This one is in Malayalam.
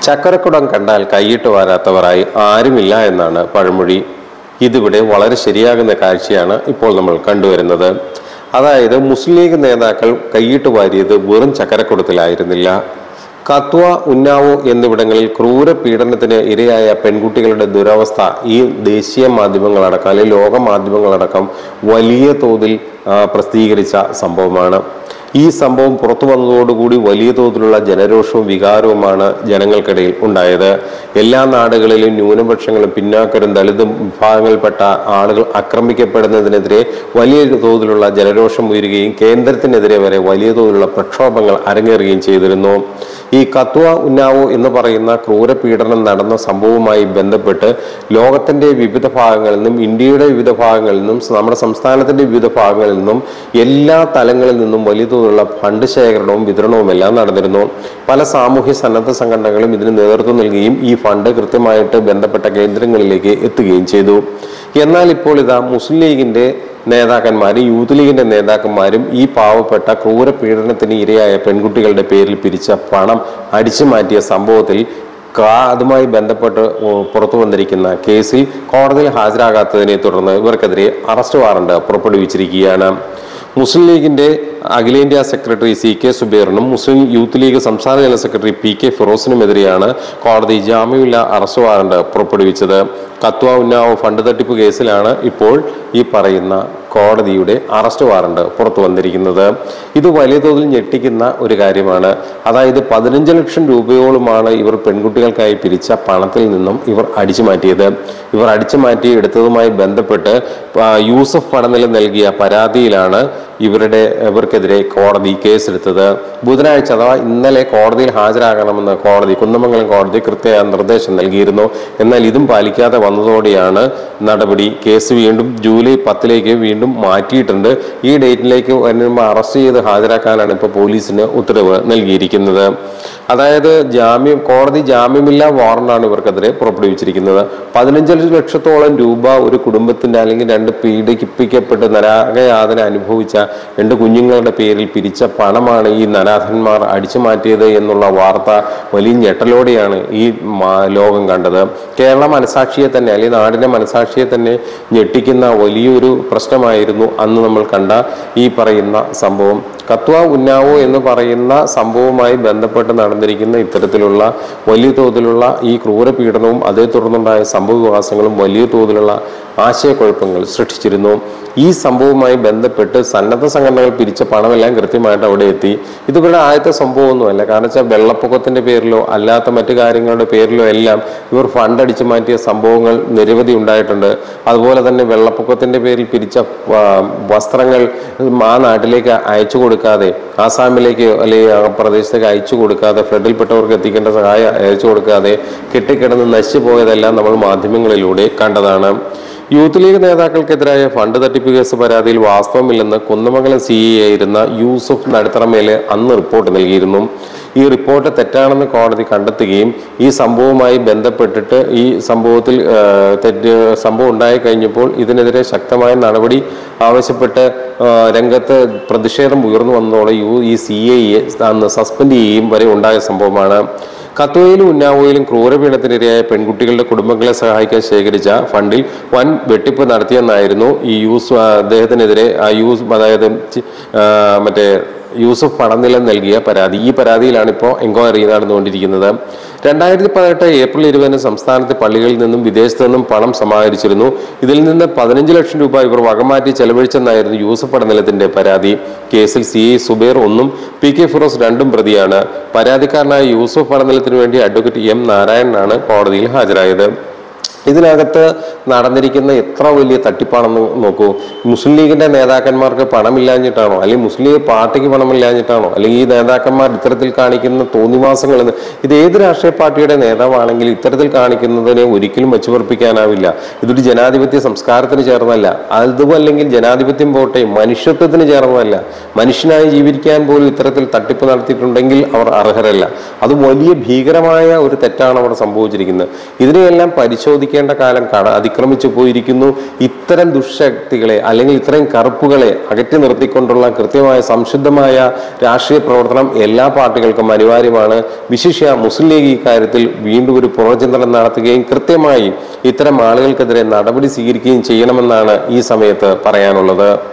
ചക്കരക്കുടം കണ്ടാൽ കൈയിട്ട് വാരാത്തവരായി ആരുമില്ല എന്നാണ് പഴമൊഴി. ഇതിവിടെ വളരെ ശരിയാകുന്ന കാഴ്ചയാണ് ഇപ്പോൾ നമ്മൾ കണ്ടുവരുന്നത്. അതായത് മുസ്ലിം ലീഗ് നേതാക്കൾ കൈയിട്ട് വാരിയത് വെറും ചക്കരക്കുടത്തിലായിരുന്നില്ല. കത്വ, ഉന്നാവോ എന്നിവിടങ്ങളിൽ ക്രൂര പീഡനത്തിന് ഇരയായ പെൺകുട്ടികളുടെ ദുരവസ്ഥ ഈ ദേശീയ മാധ്യമങ്ങളടക്കം അല്ലെങ്കിൽ ലോക മാധ്യമങ്ങളടക്കം വലിയ തോതിൽ പ്രസിദ്ധീകരിച്ച സംഭവമാണ്. ഈ സംഭവം പുറത്തു വന്നതോടുകൂടി വലിയ തോതിലുള്ള ജനരോഷവും വികാരവുമാണ് ജനങ്ങൾക്കിടയിൽ ഉണ്ടായത്. എല്ലാ നാടുകളിലും ന്യൂനപക്ഷങ്ങളും പിന്നാക്കരും ദളിതും വിഭാഗങ്ങളിൽപ്പെട്ട ആളുകൾ ആക്രമിക്കപ്പെടുന്നതിനെതിരെ വലിയ തോതിലുള്ള ജനരോഷം ഉയരുകയും കേന്ദ്രത്തിനെതിരെ വരെ വലിയ തോതിലുള്ള പ്രക്ഷോഭങ്ങൾ അരങ്ങേറുകയും ചെയ്തിരുന്നു. ഈ കത്വ, ഉന്നാവോ എന്ന് പറയുന്ന ക്രൂരപീഡനം നടന്ന സംഭവവുമായി ബന്ധപ്പെട്ട് ലോകത്തിന്റെ വിവിധ ഭാഗങ്ങളിൽ നിന്നും, ഇന്ത്യയുടെ വിവിധ ഭാഗങ്ങളിൽ നിന്നും, നമ്മുടെ സംസ്ഥാനത്തിന്റെ വിവിധ ഭാഗങ്ങളിൽ നിന്നും, എല്ലാ തലങ്ങളിൽ നിന്നും വലിയ തോതിലുള്ള ഫണ്ട് ശേഖരണവും വിതരണവും എല്ലാം നടന്നിരുന്നു. പല സാമൂഹ്യ സന്നദ്ധ സംഘടനകളും ഇതിന് നേതൃത്വം നൽകുകയും ഈ ഫണ്ട് കൃത്യമായിട്ട് ബന്ധപ്പെട്ട കേന്ദ്രങ്ങളിലേക്ക് എത്തുകയും ചെയ്തു. എന്നാൽ ഇപ്പോൾ ഇതാ മുസ്ലിം ലീഗിന്റെ നേതാക്കന്മാരും യൂത്ത് ലീഗിന്റെ നേതാക്കന്മാരും ഈ പാവപ്പെട്ട ക്രൂര പീഡനത്തിന് ഇരയായ പെൺകുട്ടികളുടെ പേരിൽ പിരിച്ച പണം അടിച്ചു മാറ്റിയ സംഭവത്തിൽ അതുമായി ബന്ധപ്പെട്ട് പുറത്തു വന്നിരിക്കുന്ന കേസിൽ കോടതിയിൽ ഹാജരാകാത്തതിനെ തുടർന്ന് ഇവർക്കെതിരെ അറസ്റ്റ് വാറണ്ട് പുറപ്പെടുവിച്ചിരിക്കുകയാണ്. മുസ്ലിം ലീഗിന്റെ അഖിലേന്ത്യാ സെക്രട്ടറി CK സുബൈറിനും മുസ്ലിം യൂത്ത് ലീഗ് സംസ്ഥാന ജനറൽ സെക്രട്ടറി PK ഫിറോസിനുമെതിരെയാണ് കോടതി ജാമ്യമില്ലാ അറസ്റ്റ് വാറണ്ട് പുറപ്പെടുവിച്ചത്. കത്വ, ഉന്നാവോ ഫണ്ട് തട്ടിപ്പ് കേസിലാണ് ഇപ്പോൾ ഈ പറയുന്ന കോടതിയുടെ അറസ്റ്റ് വാറണ്ട് പുറത്തു വന്നിരിക്കുന്നത്. ഇത് വലിയ തോതിൽ ഞെട്ടിക്കുന്ന ഒരു കാര്യമാണ്. അതായത് 15 ലക്ഷം രൂപയോളമാണ് ഇവർ പെൺകുട്ടികൾക്കായി പിരിച്ച പണത്തിൽ നിന്നും ഇവർ അടിച്ചു മാറ്റിയത്. ഇവർ അടിച്ചു മാറ്റി എടുത്തതുമായി ബന്ധപ്പെട്ട് യൂസഫ് പടനില നൽകിയ പരാതിയിലാണ് ഇവർക്കെതിരെ കോടതി കേസെടുത്തത്. ബുധനാഴ്ച അഥവാ ഇന്നലെ കോടതിയിൽ ഹാജരാകണമെന്ന് കുന്നമംഗലം കോടതി കൃത്യമായ നിർദ്ദേശം നൽകിയിരുന്നു. എന്നാൽ ഇതും പാലിക്കാതെ വന്നതോടെയാണ് നടപടി. കേസ് വീണ്ടും ജൂലൈ 10 വീണ്ടും മാറ്റിയിട്ടുണ്ട്. ഈ ഡേറ്റിലേക്ക് വരുമ്പോൾ അറസ്റ്റ് ചെയ്ത് ഹാജരാക്കാനാണ് ഇപ്പോൾ പോലീസിന് ഉത്തരവ് നൽകിയിരിക്കുന്നത്. അതായത് കോടതി ജാമ്യമില്ലാ വാറണ്ടാണ് ഇവർക്കെതിരെ പുറപ്പെടുവിച്ചിരിക്കുന്നത്. 15 ലക്ഷത്തോളം രൂപ ഒരു കുടുംബത്തിന്റെ അല്ലെങ്കിൽ 2 പീഡിപ്പിക്കപ്പെട്ട് നരകയാതന അനുഭവിച്ച 2 കുഞ്ഞുങ്ങളുടെ പേരിൽ പിരിച്ച പണമാണ് ഈ നരാധന്മാർ അടിച്ചു മാറ്റിയത് എന്നുള്ള വാർത്ത വലിയ ഞെട്ടലോടെയാണ് ഈ ലോകം കണ്ടത്. കേരള മനസാക്ഷിയെ തന്നെ അല്ലെങ്കിൽ നാടിന്റെ മനസാക്ഷിയെ തന്നെ ഞെട്ടിക്കുന്ന വലിയൊരു പ്രശ്നമായിരുന്നു അന്ന് നമ്മൾ കണ്ട ഈ പറയുന്ന സംഭവം. കത്വ, ഉന്നാവോ എന്ന് പറയുന്ന സംഭവവുമായി ബന്ധപ്പെട്ട് നടന്നിരിക്കുന്ന ഇത്തരത്തിലുള്ള വലിയ തോതിലുള്ള ഈ ക്രൂര പീഡനവും അതേ തുടർന്നുണ്ടായ സംഭവ വികാസങ്ങളും വലിയ തോതിലുള്ള ആശയക്കുഴപ്പങ്ങൾ സൃഷ്ടിച്ചിരുന്നു. ഈ സംഭവവുമായി ബന്ധപ്പെട്ട് സന്നദ്ധ സംഘടനകൾ പിരിച്ച പണമെല്ലാം കൃത്യമായിട്ട് അവിടെ എത്തി. ഇതിവരുടെ ആദ്യത്തെ സംഭവമൊന്നുമല്ല. കാരണം വെച്ചാൽ വെള്ളപ്പൊക്കത്തിന്റെ പേരിലോ അല്ലാത്ത മറ്റു കാര്യങ്ങളുടെ പേരിലോ എല്ലാം ഇവർ ഫണ്ട് അടിച്ചു മാറ്റിയ സംഭവങ്ങൾ നിരവധി ഉണ്ടായിട്ടുണ്ട്. അതുപോലെ തന്നെ വെള്ളപ്പൊക്കത്തിന്റെ പേരിൽ പിരിച്ച വസ്ത്രങ്ങൾ ആ നാട്ടിലേക്ക് അയച്ചു കൊടുക്കാതെ, ആസാമിലേക്ക് അല്ലെങ്കിൽ ആ പ്രദേശത്തേക്ക് അയച്ചു കൊടുക്കാതെ, ഫ്ലഡിൽപ്പെട്ടവർക്ക് എത്തിക്കേണ്ട സഹായം അയച്ചു കൊടുക്കാതെ കെട്ടിക്കിടന്ന് നശിച്ചു പോയതെല്ലാം നമ്മൾ മാധ്യമങ്ങളിലൂടെ കണ്ടതാണ്. യൂത്ത് ലീഗ് നേതാക്കൾക്കെതിരായ ഫണ്ട് തട്ടിപ്പ് കേസ് പരാതിയിൽ വാസ്തവമില്ലെന്ന് കുന്നമംഗലം CI ആയിരുന്ന യൂസഫ് നടുത്തറമേല് അന്ന് റിപ്പോർട്ട് നൽകിയിരുന്നു. ഈ റിപ്പോർട്ട് തെറ്റാണെന്ന് കോടതി കണ്ടെത്തുകയും ഈ സംഭവവുമായി ബന്ധപ്പെട്ടിട്ട് ഈ സംഭവം ഉണ്ടായി കഴിഞ്ഞപ്പോൾ ഇതിനെതിരെ ശക്തമായ നടപടി ആവശ്യപ്പെട്ട് രംഗത്ത് പ്രതിഷേധം ഉയർന്നു വന്നതോടെ ഈ CIയെ അന്ന് സസ്പെൻഡ് ചെയ്യുകയും വരെ ഉണ്ടായ സംഭവമാണ്. കത്വയിലും ഉന്നാവോയിലും ക്രൂരപീഡനത്തിനിരയായ പെൺകുട്ടികളുടെ കുടുംബങ്ങളെ സഹായിക്കാൻ ശേഖരിച്ച ഫണ്ടിൽ വൻ വെട്ടിപ്പ് നടത്തിയെന്നായിരുന്നു ഈ അദ്ദേഹത്തിനെതിരെ അതായത് യൂസഫ് പടനില നൽകിയ പരാതി. ഈ പരാതിയിലാണ് ഇപ്പോൾ എൻക്വയറി നടന്നുകൊണ്ടിരിക്കുന്നത്. 2018 ഏപ്രിൽ 20 സംസ്ഥാനത്തെ പള്ളികളിൽ നിന്നും വിദേശത്തു നിന്നും പണം സമാഹരിച്ചിരുന്നു. ഇതിൽ നിന്ന് 15 ലക്ഷം രൂപ ഇവർ വകമാറ്റി ചെലവഴിച്ചെന്നായിരുന്നു യൂസഫ് പടനിലത്തിന്റെ പരാതി. കേസിൽ CI സുബൈർ 1ഉം PK ഫിറോസ് 2ഉം പ്രതിയാണ്. പരാതിക്കാരനായ യൂസഫ് പടനിലത്തിനു വേണ്ടി അഡ്വക്കേറ്റ് M നാരായണനാണ് കോടതിയിൽ ഹാജരായത്. ഇതിനകത്ത് നടന്നിരിക്കുന്ന എത്ര വലിയ തട്ടിപ്പാണെന്ന് നോക്കൂ. മുസ്ലിം ലീഗിന്റെ നേതാക്കന്മാർക്ക് പണമില്ലാഞ്ഞിട്ടാണോ, അല്ലെങ്കിൽ മുസ്ലിം ലീഗ് പാർട്ടിക്ക് പണമില്ലാഞ്ഞിട്ടാണോ, അല്ലെങ്കിൽ ഈ നേതാക്കന്മാർ ഇത്തരത്തിൽ കാണിക്കുന്ന തോന്നിവാസങ്ങൾ ഇത് ഏത് രാഷ്ട്രീയ പാർട്ടിയുടെ നേതാവാണെങ്കിൽ ഇത്തരത്തിൽ കാണിക്കുന്നതിനെ ഒരിക്കലും വെച്ചുപറപ്പിക്കാനാവില്ല. ഇതൊരു ജനാധിപത്യ സംസ്കാരത്തിന് ചേർന്നല്ല. അതുമല്ലെങ്കിൽ ജനാധിപത്യം പോട്ടെ, മനുഷ്യത്വത്തിന് ചേർന്നതല്ല. മനുഷ്യനായി ജീവിക്കാൻ പോലും ഇത്തരത്തിൽ തട്ടിപ്പ് നടത്തിയിട്ടുണ്ടെങ്കിൽ അവർ അർഹരല്ല. അത് വലിയ ഭീകരമായ ഒരു തെറ്റാണ് അവിടെ സംഭവിച്ചിരിക്കുന്നത്. ഇതിനെയെല്ലാം പരിശോധിക്കാൻ പ്രതിരോധിക്കേണ്ട കാലം അതിക്രമിച്ചു പോയിരിക്കുന്നു. ഇത്തരം ദുഷ്ശക്തികളെ അല്ലെങ്കിൽ ഇത്തരം കറുപ്പുകളെ അകറ്റി നിർത്തിക്കൊണ്ടുള്ള കൃത്യമായ സംശുദ്ധമായ രാഷ്ട്രീയ പ്രവർത്തനം എല്ലാ പാർട്ടികൾക്കും അനിവാര്യമാണ്. വിശിഷ്യ മുസ്ലിം ലീഗ് ഇക്കാര്യത്തിൽ വീണ്ടും ഒരു പുനർചിന്തനം നടത്തുകയും കൃത്യമായി ഇത്തരം ആളുകൾക്കെതിരെ നടപടി സ്വീകരിക്കുകയും ചെയ്യണമെന്നാണ് ഈ സമയത്ത് പറയാനുള്ളത്.